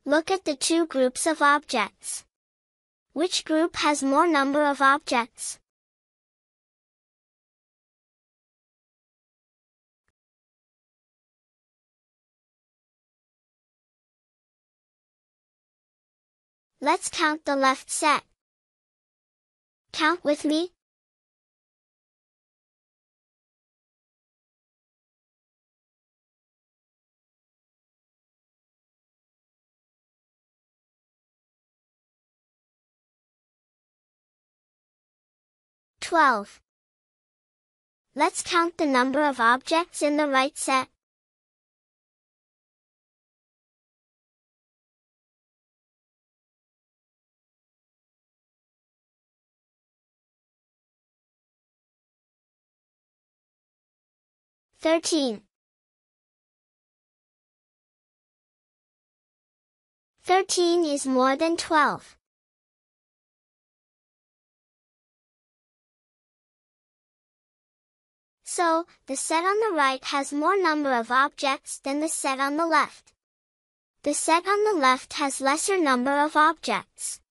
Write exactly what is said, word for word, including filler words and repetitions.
Look at the two groups of objects. Which group has more number of objects? Let's count the left set. Count with me. twelve. Let's count the number of objects in the right set. thirteen. thirteen is more than twelve. So, the set on the right has more number of objects than the set on the left. The set on the left has lesser number of objects.